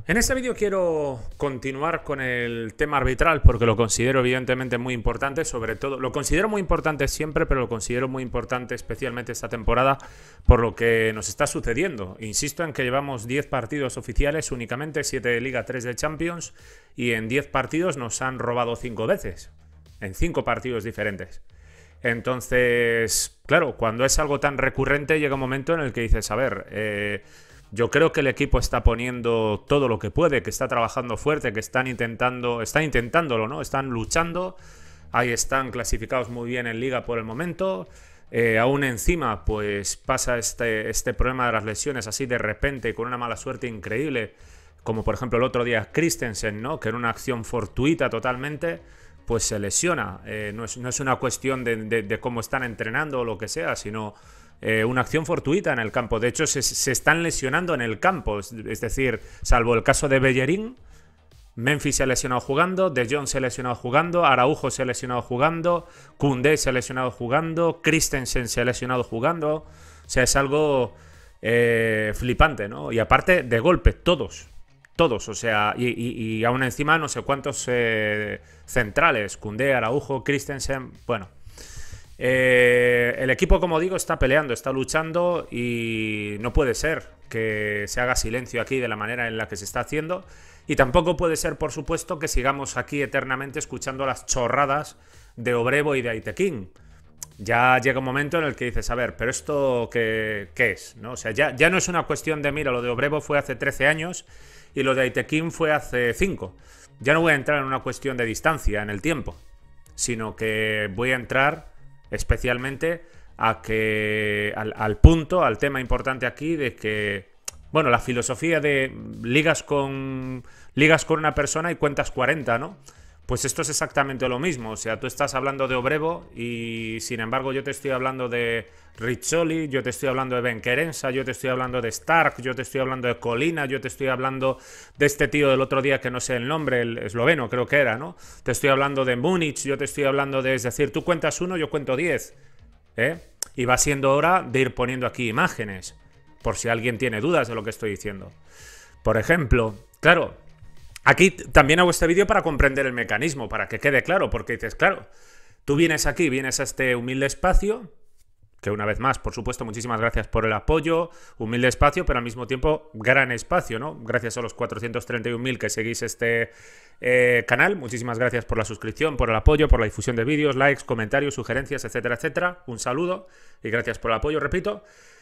En este vídeo quiero continuar con el tema arbitral porque lo considero evidentemente muy importante, sobre todo, lo considero muy importante siempre, pero lo considero muy importante especialmente esta temporada por lo que nos está sucediendo. Insisto en que llevamos 10 partidos oficiales únicamente, 7 de Liga, 3 de Champions, y en 10 partidos nos han robado 5 veces, en 5 partidos diferentes. Entonces, claro, cuando es algo tan recurrente llega un momento en el que dices, a ver, yo creo que el equipo está poniendo todo lo que puede, que está trabajando fuerte, que están intentándolo, ¿no? Están luchando, ahí están clasificados muy bien en Liga por el momento. Aún encima, pues pasa este problema de las lesiones así de repente, con una mala suerte increíble, como por ejemplo el otro día Christensen, ¿no? Que en una acción fortuita totalmente, pues se lesiona. No es una cuestión de cómo están entrenando o lo que sea, sino una acción fortuita en el campo. De hecho, se están lesionando en el campo. Es decir, salvo el caso de Bellerín, Memphis se ha lesionado jugando, De Jong se ha lesionado jugando, Araujo se ha lesionado jugando, Koundé se ha lesionado jugando, Christensen se ha lesionado jugando. O sea, es algo flipante, ¿no? Y aparte, de golpe, todos, o sea, y aún encima no sé cuántos centrales, Koundé, Araujo, Christensen, bueno. El equipo, como digo, está peleando, está luchando y no puede ser que se haga silencio aquí de la manera en la que se está haciendo, y tampoco puede ser, por supuesto, que sigamos aquí eternamente escuchando las chorradas de Obrevo y de Aitekin. Ya llega un momento en el que dices, a ver, pero esto ¿qué es? ¿No? O sea, ya no es una cuestión de, mira, lo de Obrevo fue hace 13 años y lo de Aitekin fue hace 5. Ya no voy a entrar en una cuestión de distancia en el tiempo, sino que voy a entrar especialmente al punto, al tema importante aquí de que, bueno, la filosofía de ligas con una persona y cuentas 40, ¿no? Pues esto es exactamente lo mismo. O sea, tú estás hablando de Obrevo y, sin embargo, yo te estoy hablando de Riccioli, yo te estoy hablando de Benquerensa, yo te estoy hablando de Stark, yo te estoy hablando de Colina, yo te estoy hablando de este tío del otro día que no sé el nombre, el esloveno creo que era, ¿no? Te estoy hablando de Múnich, yo te estoy hablando de... Es decir, tú cuentas uno, yo cuento 10, ¿eh? Y va siendo hora de ir poniendo aquí imágenes, por si alguien tiene dudas de lo que estoy diciendo. Por ejemplo, claro... Aquí también hago este vídeo para comprender el mecanismo, para que quede claro, porque dices, claro, tú vienes aquí, vienes a este humilde espacio, que una vez más, por supuesto, muchísimas gracias por el apoyo, humilde espacio, pero al mismo tiempo gran espacio, ¿no? Gracias a los 431.000 que seguís este canal, muchísimas gracias por la suscripción, por el apoyo, por la difusión de vídeos, likes, comentarios, sugerencias, etcétera, etcétera. Un saludo y gracias por el apoyo, repito.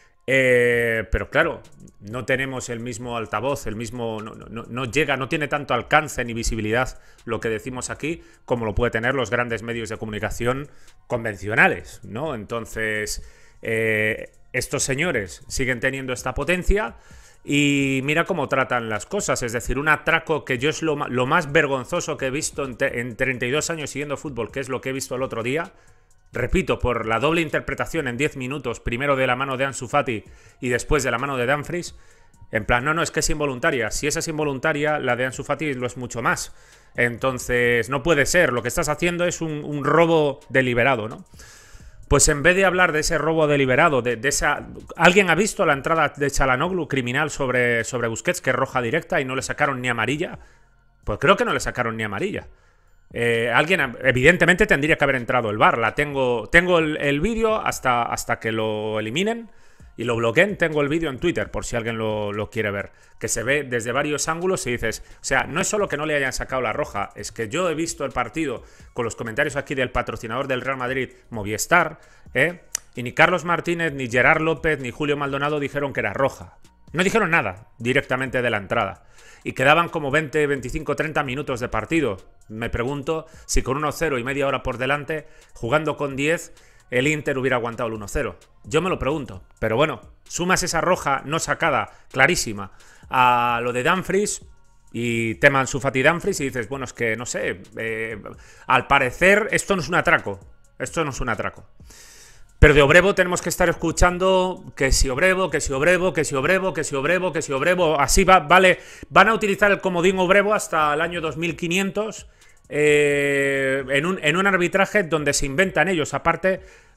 Pero claro, no tenemos el mismo altavoz, el mismo no llega, no tiene tanto alcance ni visibilidad lo que decimos aquí como lo puede tener los grandes medios de comunicación convencionales, ¿no? Entonces, estos señores siguen teniendo esta potencia y mira cómo tratan las cosas. Es decir, un atraco que yo es lo más vergonzoso que he visto en 32 años siguiendo fútbol, que es lo que he visto el otro día. Repito, por la doble interpretación en 10 minutos, primero de la mano de Ansu Fati y después de la mano de Dumfries. En plan, no, es que es involuntaria. Si esa es involuntaria, la de Ansu Fati lo es mucho más. Entonces, no puede ser. Lo que estás haciendo es un robo deliberado, ¿no? Pues en vez de hablar de ese robo deliberado, de esa... ¿Alguien ha visto la entrada de Çalhanoğlu criminal sobre Busquets, que es roja directa y no le sacaron ni amarilla? Pues creo que no le sacaron ni amarilla. Alguien evidentemente tendría que haber entrado el VAR. Tengo el vídeo hasta que lo eliminen y lo bloqueen. Tengo el vídeo en Twitter por si alguien lo quiere ver, que se ve desde varios ángulos y dices, o sea, no es solo que no le hayan sacado la roja, es que yo he visto el partido con los comentarios aquí del patrocinador del Real Madrid, Movistar, y ni Carlos Martínez, ni Gerard López, ni Julio Maldonado dijeron que era roja. No dijeron nada directamente de la entrada. Y quedaban como 20, 25, 30 minutos de partido. Me pregunto si con 1-0 y media hora por delante, jugando con 10, el Inter hubiera aguantado el 1-0. Yo me lo pregunto. Pero bueno, sumas esa roja no sacada, clarísima, a lo de Dumfries y tema Ansu Fati Dumfries y dices, bueno, es que no sé, al parecer esto no es un atraco. Esto no es un atraco. Pero de Obrevo tenemos que estar escuchando que si Obrevo, que si Obrevo, que si Obrevo, que si Obrevo, que si Obrevo. Así vale. Van a utilizar el comodín Obrevo hasta el año 2500 en un arbitraje donde se inventan ellos, aparte,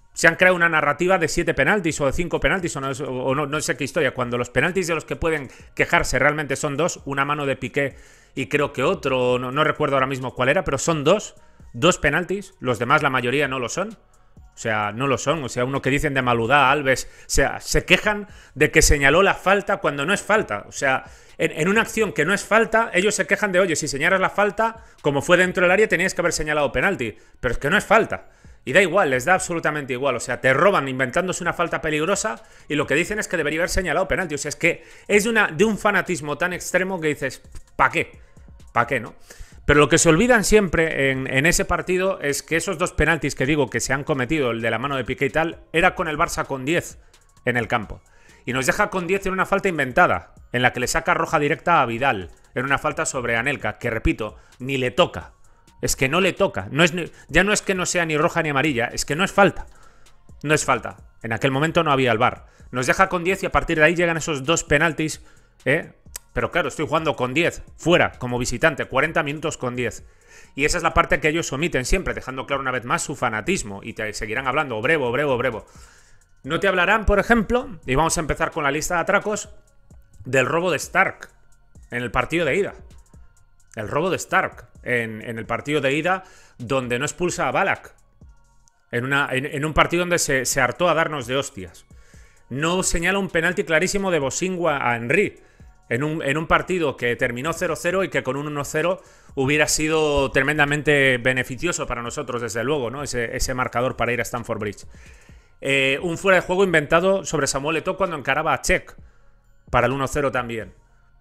se han creado una narrativa de 7 penaltis o de 5 penaltis o no sé qué historia, cuando los penaltis de los que pueden quejarse realmente son 2, una mano de Piqué y creo que otro, no recuerdo ahora mismo cuál era, pero son 2 penaltis, los demás la mayoría no lo son. O sea, no lo son. O sea, uno que dicen de Maludá, Alves, o sea, se quejan de que señaló la falta cuando no es falta. O sea, en una acción que no es falta, ellos se quejan de, oye, si señalas la falta, como fue dentro del área, tenías que haber señalado penalti. Pero es que no es falta. Y da igual, les da absolutamente igual. O sea, te roban inventándose una falta peligrosa y lo que dicen es que debería haber señalado penalti. O sea, es que es de un fanatismo tan extremo que dices, ¿para qué? ¿Para qué, no? Pero lo que se olvidan siempre en ese partido es que esos 2 penaltis que digo que se han cometido, el de la mano de Piqué y tal, era con el Barça con 10 en el campo. Y nos deja con 10 en una falta inventada, en la que le saca roja directa a Vidal, en una falta sobre Anelka, que repito, ni le toca. Es que no le toca. Ya no es que no sea ni roja ni amarilla, es que no es falta. No es falta. En aquel momento no había el VAR. Nos deja con 10 y a partir de ahí llegan esos 2 penaltis, Pero claro, estoy jugando con 10, fuera, como visitante, 40 minutos con 10. Y esa es la parte que ellos omiten siempre, dejando claro una vez más su fanatismo. Y te seguirán hablando, Obrevo. No te hablarán, por ejemplo, y vamos a empezar con la lista de atracos, del robo de Stark en el partido de ida. El robo de Stark en el partido de ida, donde no expulsa a Ballack. En un partido donde se hartó a darnos de hostias. No señala un penalti clarísimo de Bosingua a Henry. En un partido que terminó 0-0 y que con un 1-0 hubiera sido tremendamente beneficioso para nosotros, desde luego, ¿no? Ese marcador para ir a Stamford Bridge. Un fuera de juego inventado sobre Samuel Eto'o cuando encaraba a Cech para el 1-0 también.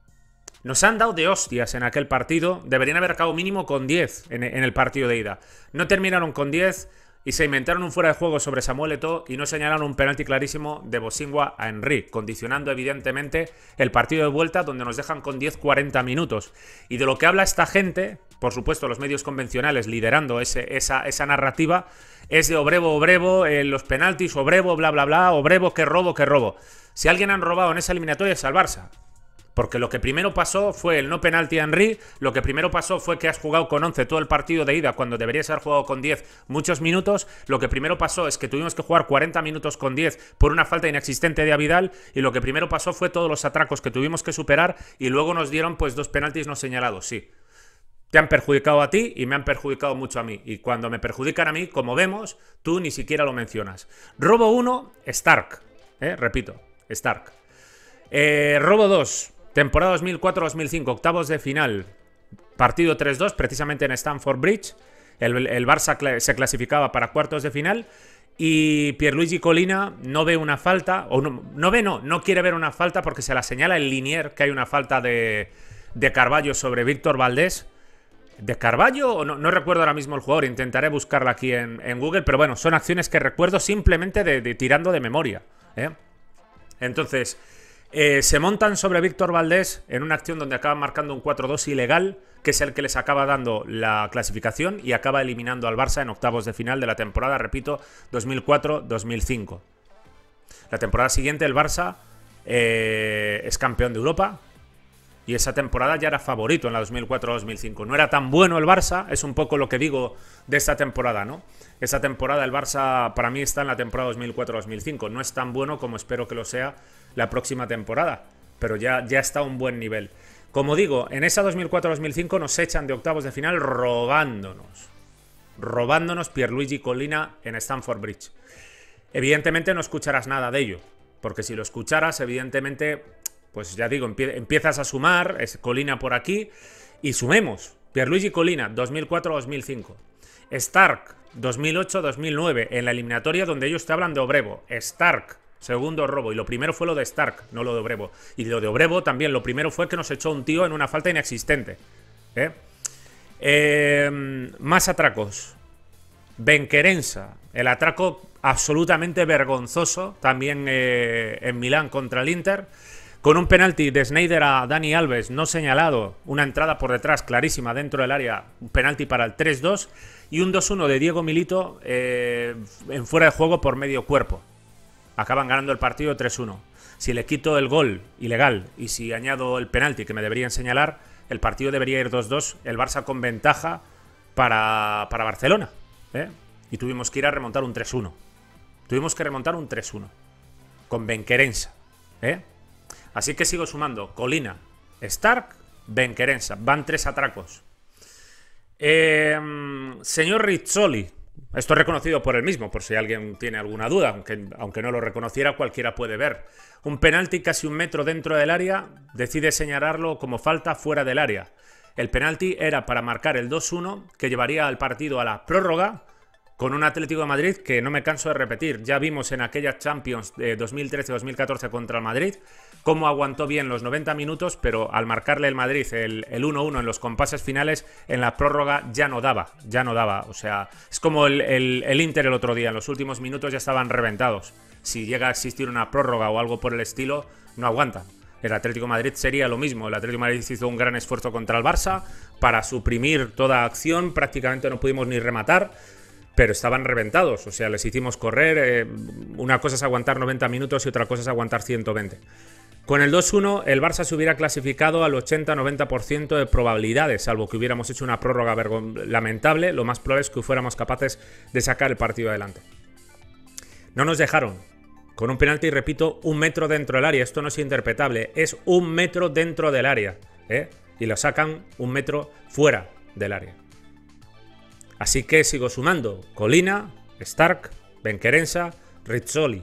Nos han dado de hostias en aquel partido. Deberían haber acabado mínimo con 10 en el partido de ida. No terminaron con 10 y se inventaron un fuera de juego sobre Samuel Eto'o y no señalaron un penalti clarísimo de Bosingua a Henry, condicionando evidentemente el partido de vuelta, donde nos dejan con 10-40 minutos. Y de lo que habla esta gente, por supuesto los medios convencionales liderando esa narrativa, es de Obrevo, los penaltis, Obrevo, bla, bla, bla, Obrevo, qué robo. Si alguien han robado en esa eliminatoria es al Barça. Porque lo que primero pasó fue el no penalti a Henry, lo que primero pasó fue que has jugado con 11 todo el partido de ida cuando deberías haber jugado con 10 muchos minutos, lo que primero pasó es que tuvimos que jugar 40 minutos con 10 por una falta inexistente de Vidal y lo que primero pasó fue todos los atracos que tuvimos que superar y luego nos dieron pues 2 penaltis no señalados, sí. Te han perjudicado a ti y me han perjudicado mucho a mí. Y cuando me perjudican a mí, como vemos, tú ni siquiera lo mencionas. Robo 1, Stark. Repito, Stark. Robo 2. Temporada 2004-2005, octavos de final, partido 3-2, precisamente en Stamford Bridge. El Barça se clasificaba para cuartos de final y Pierluigi Collina no ve una falta, o no quiere ver una falta porque se la señala el Linier que hay una falta de Carballo sobre Víctor Valdés. ¿De Carballo? O no recuerdo ahora mismo el jugador, intentaré buscarla aquí en Google, pero bueno, son acciones que recuerdo simplemente tirando de memoria. Entonces... se montan sobre Víctor Valdés en una acción donde acaban marcando un 4-2 ilegal, que es el que les acaba dando la clasificación y acaba eliminando al Barça en octavos de final de la temporada, repito, 2004-2005. La temporada siguiente el Barça es campeón de Europa y esa temporada ya era favorito en la 2004-2005. No era tan bueno el Barça, es un poco lo que digo de esta temporada, ¿no? Esa temporada el Barça para mí está en la temporada 2004-2005. No es tan bueno como espero que lo sea la próxima temporada, pero ya está a un buen nivel. Como digo, en esa 2004-2005 nos echan de octavos de final robándonos Pierluigi Collina en Stamford Bridge. Evidentemente no escucharás nada de ello, porque si lo escucharas, evidentemente, pues ya digo, empiezas a sumar, es Collina por aquí, y sumemos. Pierluigi Collina, 2004-2005. Stark, 2008-2009, en la eliminatoria donde ellos te hablan de Obrevo. Stark, segundo robo. Y lo primero fue lo de Stark, no lo de Obrevo. Y lo de Obrevo también, lo primero fue que nos echó un tío en una falta inexistente. Más atracos. Benquerensa, el atraco absolutamente vergonzoso, también en Milán contra el Inter. Con un penalti de Sneijder a Dani Alves no señalado, una entrada por detrás clarísima dentro del área, un penalti para el 3-2 y un 2-1 de Diego Milito en fuera de juego por medio cuerpo. Acaban ganando el partido 3-1. Si le quito el gol ilegal y si añado el penalti que me deberían señalar, el partido debería ir 2-2, el Barça con ventaja para Barcelona. Y tuvimos que ir a remontar un 3-1. Tuvimos que remontar un 3-1 con Benquerensa, ¿eh? Así que sigo sumando Colina, Stark, Benquerensa. Van 3 atracos. Señor Rizzoli. Esto es reconocido por él mismo, por si alguien tiene alguna duda, aunque no lo reconociera, cualquiera puede ver. Un penalti casi 1 metro dentro del área, decide señalarlo como falta fuera del área. El penalti era para marcar el 2-1, que llevaría al partido a la prórroga, con un Atlético de Madrid que no me canso de repetir. Ya vimos en aquella Champions de 2013-2014 contra el Madrid cómo aguantó bien los 90 minutos, pero al marcarle el Madrid el 1-1 en los compases finales, en la prórroga ya no daba. O sea, es como el Inter el otro día, en los últimos minutos ya estaban reventados. Si llega a existir una prórroga o algo por el estilo, no aguantan. El Atlético de Madrid sería lo mismo. El Atlético de Madrid hizo un gran esfuerzo contra el Barça para suprimir toda acción, prácticamente no pudimos ni rematar, pero estaban reventados, o sea, les hicimos correr. Una cosa es aguantar 90 minutos y otra cosa es aguantar 120. Con el 2-1, el Barça se hubiera clasificado al 80-90% de probabilidades, salvo que hubiéramos hecho una prórroga lamentable. Lo más probable es que fuéramos capaces de sacar el partido adelante. No nos dejaron. Con un penalti, repito, 1 metro dentro del área. Esto no es interpretable, es 1 metro dentro del área, ¿eh? Y lo sacan 1 metro fuera del área. Así que sigo sumando Colina, Stark, Benquerensa, Rizzoli.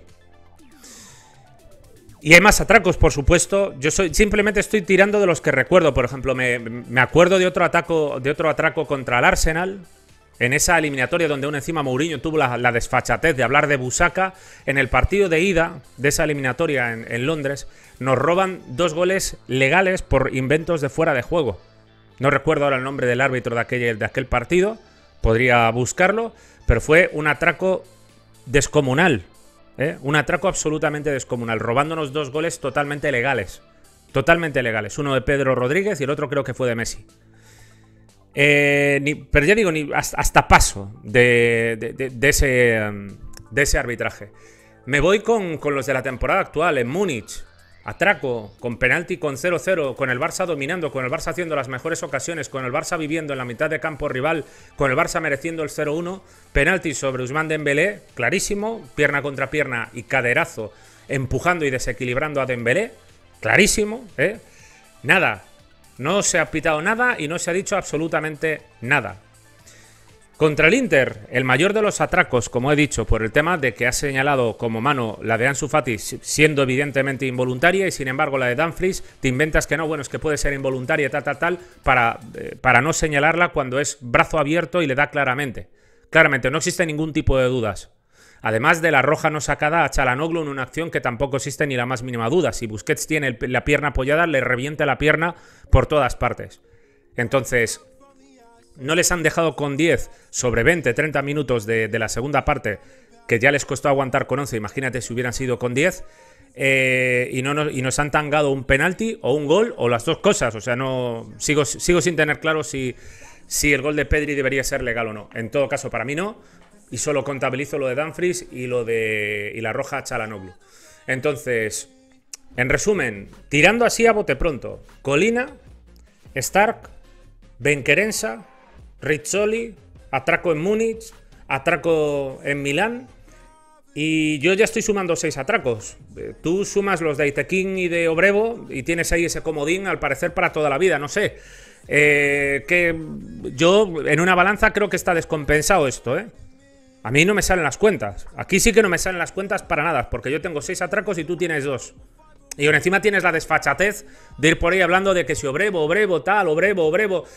Y hay más atracos, por supuesto. Yo simplemente estoy tirando de los que recuerdo. Por ejemplo, me acuerdo de otro atraco contra el Arsenal, en esa eliminatoria donde aún encima Mourinho tuvo la desfachatez de hablar de Busaca. En el partido de ida de esa eliminatoria en Londres, nos roban 2 goles legales por inventos de fuera de juego. No recuerdo ahora el nombre del árbitro de aquel partido. Podría buscarlo, pero fue un atraco descomunal, ¿eh? Un atraco absolutamente descomunal, robándonos 2 goles totalmente legales. Totalmente legales. Uno de Pedro Rodríguez y el otro creo que fue de Messi. Pero ya digo, hasta paso de ese arbitraje. Me voy con los de la temporada actual, en Múnich. Atraco, con penalti, con 0-0, con el Barça dominando, con el Barça haciendo las mejores ocasiones, con el Barça viviendo en la mitad de campo rival, con el Barça mereciendo el 0-1. Penalti sobre Ousmane Dembélé, clarísimo, pierna contra pierna y caderazo, empujando y desequilibrando a Dembélé, clarísimo, ¿eh? Nada, no se ha pitado nada y no se ha dicho absolutamente nada. Contra el Inter, el mayor de los atracos, como he dicho, por el tema de que ha señalado como mano la de Ansu Fati siendo evidentemente involuntaria, y sin embargo la de Dumfries te inventas que no, bueno, es que puede ser involuntaria, tal, para no señalarla cuando es brazo abierto y le da claramente. Claramente, no existe ningún tipo de dudas. Además de la roja no sacada a Çalhanoğlu en una acción que tampoco existe ni la más mínima duda. Si Busquets tiene la pierna apoyada, le revienta la pierna por todas partes. Entonces, no les han dejado con 10 sobre 20, 30 minutos de la segunda parte, que ya les costó aguantar con 11, imagínate si hubieran sido con 10, y nos han tangado un penalti o un gol o las dos cosas. O sea, no sigo sin tener claro si el gol de Pedri debería ser legal o no. En todo caso, para mí no, y solo contabilizo lo de Dumfries y la roja a Çalhanoğlu. Entonces, en resumen, tirando así a bote pronto: Colina, Stark, Benquerensa, Rizzoli, atraco en Múnich, atraco en Milán, y yo ya estoy sumando 6 atracos. Tú sumas los de Itekin y de Obrevo y tienes ahí ese comodín, al parecer, para toda la vida, no sé. Que yo en una balanza creo que está descompensado esto, ¿eh? A mí no me salen las cuentas. Aquí sí que no me salen las cuentas para nada, porque yo tengo 6 atracos y tú tienes 2. Y por encima tienes la desfachatez de ir por ahí hablando de que si Obrevo, tal, Obrevo.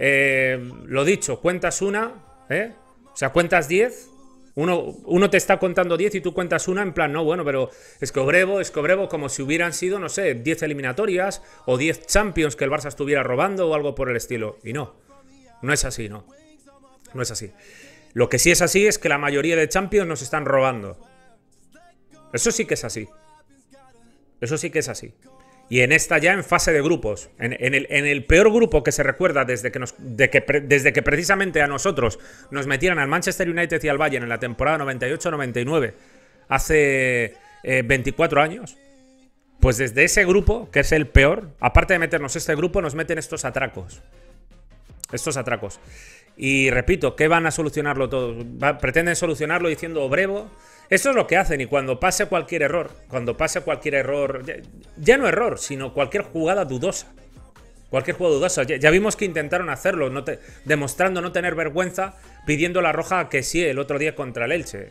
Lo dicho, cuentas una, ¿eh? O sea, cuentas 10. Uno te está contando 10 y tú cuentas una, en plan, no, bueno, pero es que Obrevo, como si hubieran sido, no sé, 10 eliminatorias o 10 Champions que el Barça estuviera robando o algo por el estilo. Y no es así, no es así. Lo que sí es así es que la mayoría de Champions nos están robando. Eso sí que es así. Eso sí que es así. Y en esta ya en fase de grupos, en el peor grupo que se recuerda desde que precisamente a nosotros nos metieran al Manchester United y al Bayern en la temporada 98-99, hace 24 años, pues desde ese grupo, que es el peor, aparte de meternos este grupo, nos meten estos atracos. Estos atracos. Y repito, ¿qué van a solucionarlo todo? Pretenden solucionarlo diciendo Obrevo, Esto es lo que hacen y cuando pase cualquier error, ya no error, sino cualquier jugada dudosa. Cualquier jugada dudosa. Ya vimos que intentaron hacerlo, demostrando no tener vergüenza, pidiendo la roja que sí el otro día contra el Elche.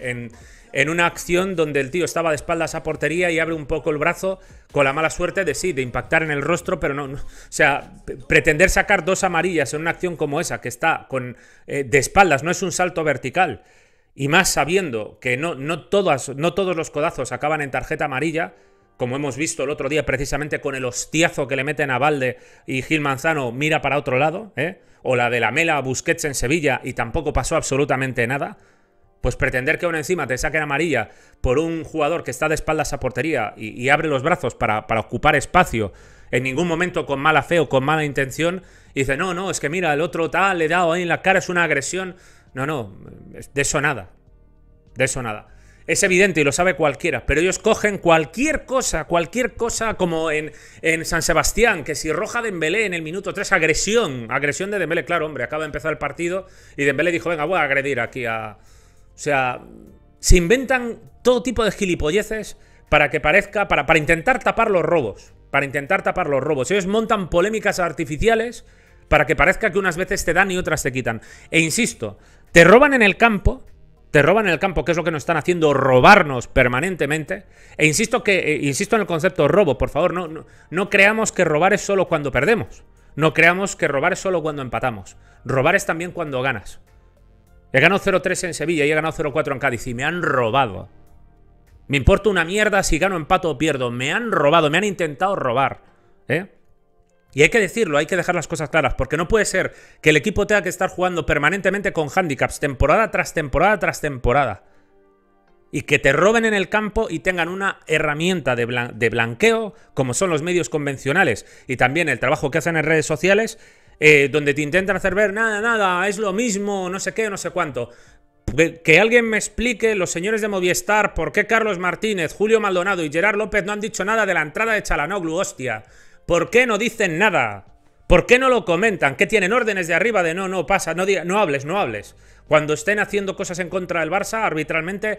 En una acción donde el tío estaba de espaldas a portería y abre un poco el brazo con la mala suerte de impactar en el rostro, pero no. O sea, pretender sacar 2 amarillas en una acción como esa, que está de espaldas, no es un salto vertical, y más sabiendo que no todos los codazos acaban en tarjeta amarilla, como hemos visto el otro día precisamente con el hostiazo que le meten a Balde y Gil Manzano mira para otro lado, o la de Lamela a Busquets en Sevilla y tampoco pasó absolutamente nada, pues pretender que aún encima te saquen amarilla por un jugador que está de espaldas a portería y abre los brazos para ocupar espacio, en ningún momento con mala fe o con mala intención, y dice, no, es que mira, el otro tal, le he dado ahí en la cara, es una agresión. No, de eso nada. De eso nada. Es evidente y lo sabe cualquiera, pero ellos cogen cualquier cosa como en San Sebastián, que si roja Dembélé en el minuto 3, agresión de Dembélé, claro, hombre, acaba de empezar el partido y Dembélé dijo, venga, voy a agredir aquí a... O sea, se inventan todo tipo de gilipolleces para que parezca, para intentar tapar los robos, ellos montan polémicas artificiales para que parezca que unas veces te dan y otras te quitan. E insisto, te roban en el campo, que es lo que nos están haciendo, robarnos permanentemente. E insisto en el concepto robo, por favor, no creamos que robar es solo cuando perdemos. No creamos que robar es solo cuando empatamos. Robar es también cuando ganas. He ganado 0-3 en Sevilla y he ganado 0-4 en Cádiz y me han robado. Me importa una mierda si gano, empato o pierdo. Me han robado, me han intentado robar. Y hay que decirlo, hay que dejar las cosas claras, porque no puede ser que el equipo tenga que estar jugando permanentemente con handicaps, temporada tras temporada tras temporada, y que te roben en el campo y tengan una herramienta de blanqueo, como son los medios convencionales, y también el trabajo que hacen en redes sociales, donde te intentan hacer ver, nada, es lo mismo, no sé qué, no sé cuánto. Que alguien me explique, los señores de Movistar, por qué Carlos Martínez, Julio Maldonado y Gerard López no han dicho nada de la entrada de Çalhanoğlu, hostia. ¿Por qué no dicen nada? ¿Por qué no lo comentan? ¿Qué tienen órdenes de arriba de no pasa, no hables? Cuando estén haciendo cosas en contra del Barça, arbitralmente,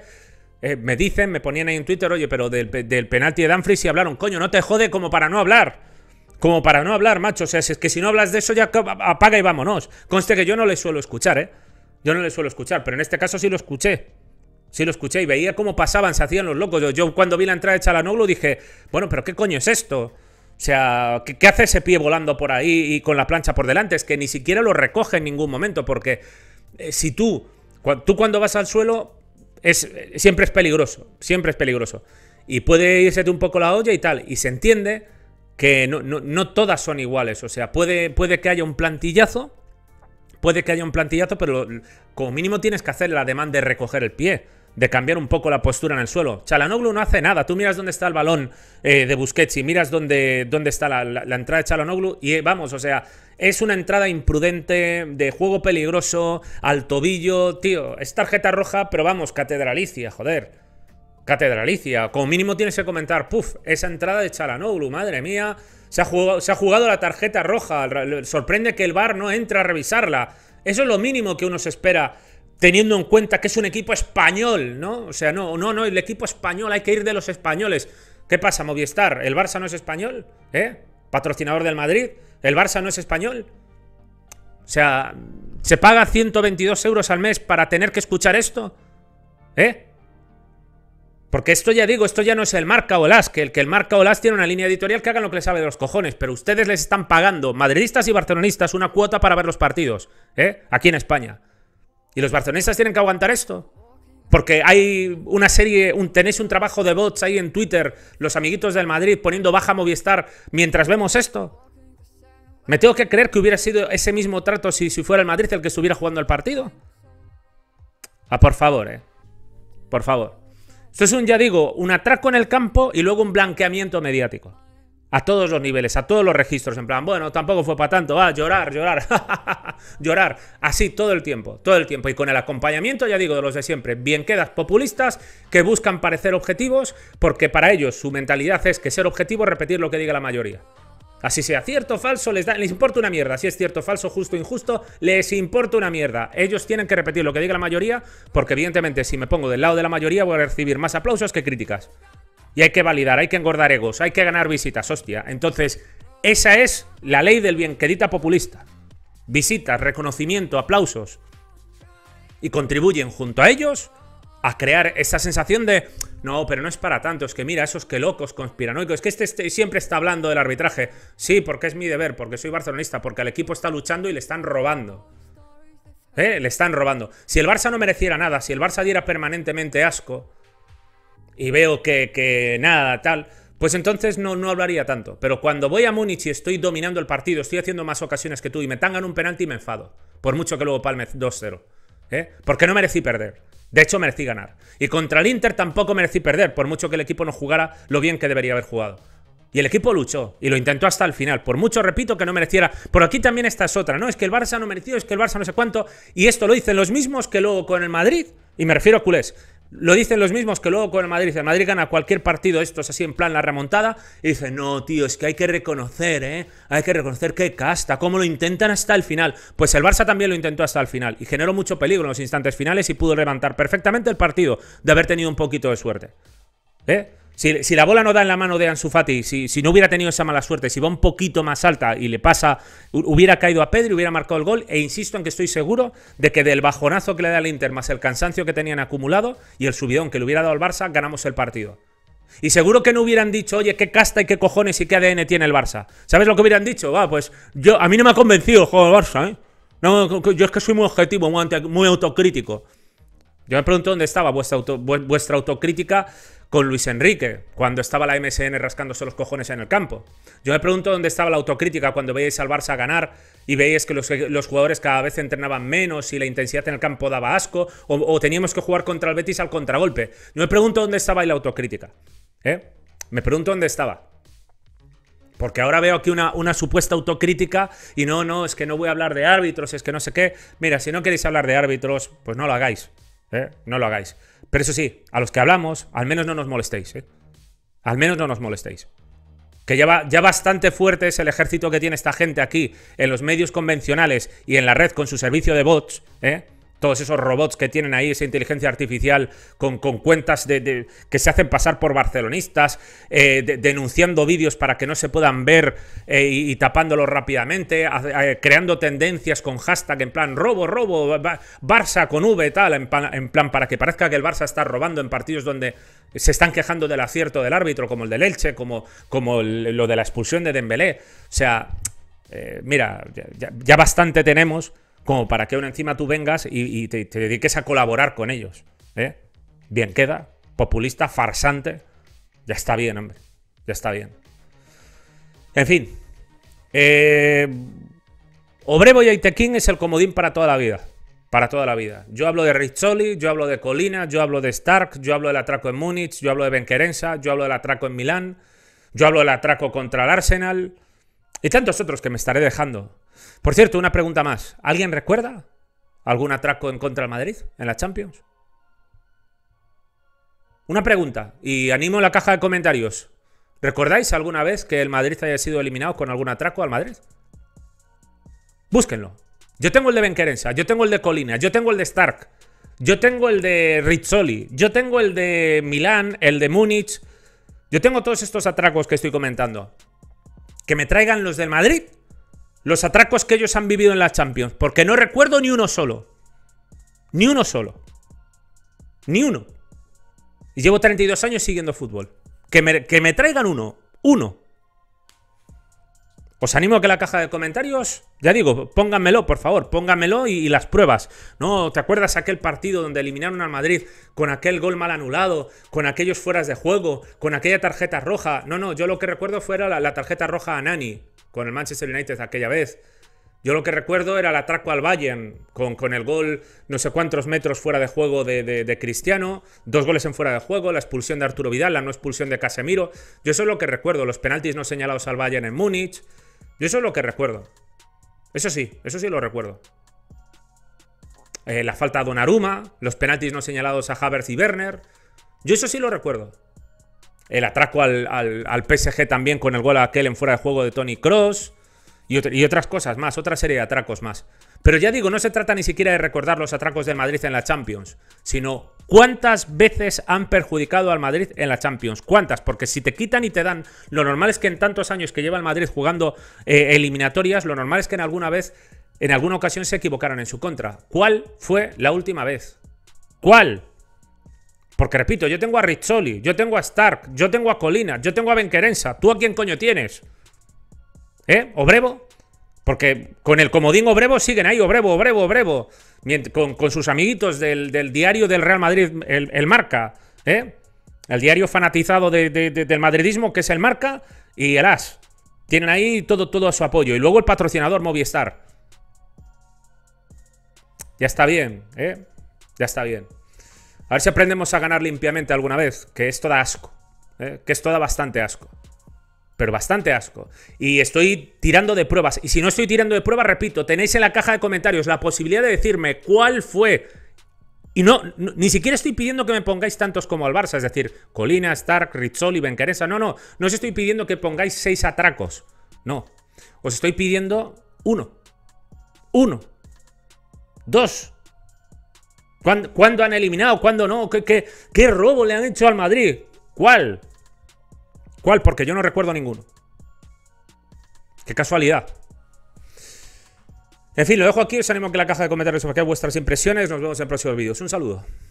me ponían ahí en Twitter, oye, pero del penalti de Dumfries sí hablaron. Coño, no te jode como para no hablar. Como para no hablar, macho. O sea, es que si no hablas de eso ya apaga y vámonos. Conste que yo no le suelo escuchar, Yo no le suelo escuchar, pero en este caso sí lo escuché. Sí lo escuché y veía cómo pasaban, se hacían los locos. Yo cuando vi la entrada de Çalhanoğlu dije, bueno, pero ¿qué coño es esto? O sea, ¿qué hace ese pie volando por ahí y con la plancha por delante? Es que ni siquiera lo recoge en ningún momento, porque si tú cuando vas al suelo, siempre es peligroso. Y puede irsete un poco la olla y tal, y se entiende que no todas son iguales. O sea, puede que haya un plantillazo, pero como mínimo tienes que hacer el ademán de recoger el pie, de cambiar un poco la postura en el suelo. Çalhanoğlu no hace nada. Tú miras dónde está el balón de Busquets y miras dónde está la entrada de Çalhanoğlu y vamos, o sea, es una entrada imprudente, de juego peligroso, al tobillo, tío. Es tarjeta roja, pero vamos, catedralicia, joder. Catedralicia. Como mínimo tienes que comentar, esa entrada de Çalhanoğlu, madre mía, se ha jugado la tarjeta roja. Sorprende que el VAR no entre a revisarla. Eso es lo mínimo que uno se espera, teniendo en cuenta que es un equipo español, ¿no? O sea, no, el equipo español, hay que ir de los españoles. ¿Qué pasa, Movistar? ¿El Barça no es español? Patrocinador del Madrid. ¿El Barça no es español? O sea, ¿se paga 122 euros al mes para tener que escuchar esto? Porque esto ya digo, esto ya no es el Marca o el As, que el Marca o el As tiene una línea editorial que hagan lo que les sabe de los cojones, pero ustedes les están pagando, madridistas y barcelonistas, una cuota para ver los partidos, aquí en España. ¿Y los barcelonistas tienen que aguantar esto? Porque hay una serie, tenéis un trabajo de bots ahí en Twitter, los amiguitos del Madrid poniendo baja Movistar mientras vemos esto. ¿Me tengo que creer que hubiera sido ese mismo trato si fuera el Madrid el que estuviera jugando el partido? Por favor, por favor. Esto es ya digo, un atraco en el campo y luego un blanqueamiento mediático. A todos los niveles, a todos los registros, en plan, bueno, tampoco fue para tanto, llorar, llorar, así todo el tiempo, y con el acompañamiento, ya digo, de los de siempre, bien quedas populistas que buscan parecer objetivos, porque para ellos su mentalidad es que ser objetivo es repetir lo que diga la mayoría. Así sea cierto o falso, les importa una mierda. Si es cierto, falso, justo o injusto, les importa una mierda. Ellos tienen que repetir lo que diga la mayoría, porque evidentemente si me pongo del lado de la mayoría voy a recibir más aplausos que críticas. Y hay que validar, hay que engordar egos, hay que ganar visitas, hostia. Entonces, esa es la ley del bien quedita populista. Visitas, reconocimiento, aplausos. Y contribuyen junto a ellos a crear esa sensación de... No, pero no es para tanto, es que mira, esos que locos conspiranoicos, es que este siempre está hablando del arbitraje. Sí, porque es mi deber, porque soy barcelonista, porque el equipo está luchando y le están robando. Le están robando. Si el Barça no mereciera nada, si el Barça diera permanentemente asco, y veo que nada, tal, pues entonces no hablaría tanto. Pero cuando voy a Múnich y estoy dominando el partido, estoy haciendo más ocasiones que tú y me tangan un penalti, me enfado. Por mucho que luego palme 2-0. Porque no merecí perder. De hecho, merecí ganar. Y contra el Inter tampoco merecí perder, por mucho que el equipo no jugara lo bien que debería haber jugado. Y el equipo luchó y lo intentó hasta el final. Por mucho, repito, que no mereciera. Por aquí también esta es otra, ¿no? Es que el Barça no mereció, es que el Barça no sé cuánto. Y esto lo dicen los mismos que luego con el Madrid, y me refiero a culés, lo dicen los mismos que luego con el Madrid gana cualquier partido, estos así en plan la remontada, y dicen, no, tío, es que hay que reconocer, hay que reconocer qué casta, cómo lo intentan hasta el final. Pues el Barça también lo intentó hasta el final, y generó mucho peligro en los instantes finales y pudo levantar perfectamente el partido de haber tenido un poquito de suerte. Si la bola no da en la mano de Ansu Fati, si no hubiera tenido esa mala suerte, si va un poquito más alta y le pasa, hubiera caído a Pedri, hubiera marcado el gol, e insisto en que estoy seguro de que del bajonazo que le da al Inter más el cansancio que tenían acumulado y el subidón que le hubiera dado al Barça, ganamos el partido. Y seguro que no hubieran dicho, oye, qué casta y qué cojones y qué ADN tiene el Barça. ¿Sabes lo que hubieran dicho? Pues a mí no me ha convencido el juego del Barça, No, yo es que soy muy objetivo, muy autocrítico. Yo me pregunto dónde estaba vuestra autocrítica con Luis Enrique, cuando estaba la MSN rascándose los cojones en el campo. Yo me pregunto dónde estaba la autocrítica cuando veíais al Barça ganar y veíais que los jugadores cada vez entrenaban menos y la intensidad en el campo daba asco, o teníamos que jugar contra el Betis al contragolpe. Yo me pregunto dónde estaba ahí la autocrítica. Me pregunto dónde estaba. Porque ahora veo aquí una supuesta autocrítica y no, es que no voy a hablar de árbitros, es que no sé qué. Mira, si no queréis hablar de árbitros, pues no lo hagáis. No lo hagáis. Pero eso sí, a los que hablamos, al menos no nos molestéis. Al menos no nos molestéis. Que ya bastante fuerte es el ejército que tiene esta gente aquí en los medios convencionales y en la red con su servicio de bots, todos esos robots que tienen ahí, esa inteligencia artificial con cuentas que se hacen pasar por barcelonistas, denunciando vídeos para que no se puedan ver y tapándolos rápidamente, creando tendencias con hashtag en plan robo, Barça con V, tal, en plan para que parezca que el Barça está robando en partidos donde se están quejando del acierto del árbitro, como el del Elche, como lo de la expulsión de Dembélé. O sea, mira, ya bastante tenemos como para que aún encima tú vengas y te dediques a colaborar con ellos. Bien queda, populista, farsante. Ya está bien, hombre. Ya está bien. En fin. Obrevo y Aitekin es el comodín para toda la vida. Para toda la vida. Yo hablo de Rizzoli, yo hablo de Colina, yo hablo de Stark, yo hablo del atraco en Múnich, yo hablo de Benquerensa, yo hablo del atraco en Milán, yo hablo del atraco contra el Arsenal y tantos otros que me estaré dejando. Por cierto, una pregunta más. ¿Alguien recuerda algún atraco en contra del Madrid en la Champions? Una pregunta, y animo en la caja de comentarios. ¿Recordáis alguna vez que el Madrid haya sido eliminado con algún atraco al Madrid? Búsquenlo. Yo tengo el de Benquerensa, yo tengo el de Colina, yo tengo el de Stark, yo tengo el de Rizzoli, yo tengo el de Milán, el de Múnich. Yo tengo todos estos atracos que estoy comentando. Que me traigan los del Madrid, los atracos que ellos han vivido en la Champions, porque no recuerdo ni uno solo. Ni uno solo. Ni uno. Y llevo 32 años siguiendo fútbol. Que me traigan uno. Uno. Os animo a que en la caja de comentarios, ya digo, pónganmelo, por favor, pónganmelo y las pruebas. ¿No? ¿Te acuerdas aquel partido donde eliminaron al Madrid con aquel gol mal anulado, con aquellos fueras de juego, con aquella tarjeta roja? No, yo lo que recuerdo fuera la tarjeta roja a Nani con el Manchester United aquella vez. Yo lo que recuerdo era el atraco al Bayern con el gol no sé cuántos metros fuera de juego de Cristiano, 2 goles en fuera de juego, la expulsión de Arturo Vidal, la no expulsión de Casemiro. Yo eso es lo que recuerdo, los penaltis no señalados al Bayern en Múnich. Yo eso es lo que recuerdo. Eso sí lo recuerdo. La falta a Donnarumma, los penaltis no señalados a Havertz y Werner. Yo eso sí lo recuerdo. el atraco al PSG también con el gol aquel en fuera de juego de Toni Kroos y otras cosas más, otra serie de atracos más. Pero ya digo, no se trata ni siquiera de recordar los atracos del Madrid en la Champions, sino cuántas veces han perjudicado al Madrid en la Champions. ¿Cuántas? Porque si te quitan y te dan, lo normal es que en tantos años que lleva el Madrid jugando eliminatorias, lo normal es que en alguna ocasión se equivocaran en su contra. ¿Cuál fue la última vez? ¿Cuál? Porque repito, yo tengo a Rizzoli, yo tengo a Stark, yo tengo a Colina, yo tengo a Benquerensa. ¿Tú a quién coño tienes? ¿Obrevo? Porque con el comodín Obrevo siguen ahí, Obrevo. Con sus amiguitos del diario del Real Madrid, el Marca, el diario fanatizado del madridismo, que es el Marca, y el AS. Tienen ahí todo a su apoyo. Y luego el patrocinador Movistar. Ya está bien, ya está bien. A ver si aprendemos a ganar limpiamente alguna vez, que esto da asco, que esto da bastante asco. Pero bastante asco. Y estoy tirando de pruebas. Y si no estoy tirando de pruebas, repito, tenéis en la caja de comentarios la posibilidad de decirme cuál fue. Y ni siquiera estoy pidiendo que me pongáis tantos como al Barça. Es decir, Colina, Stark, Rizzoli, Benquerensa. No os estoy pidiendo que pongáis 6 atracos. No. Os estoy pidiendo 1. 2. ¿Cuándo han eliminado? ¿Cuándo no? ¿Qué robo le han hecho al Madrid? ¿Cuál? Porque yo no recuerdo ninguno. Qué casualidad. En fin, lo dejo aquí. Os animo a que en la caja de comentarios os vuestras impresiones. Nos vemos en próximos vídeos. Un saludo.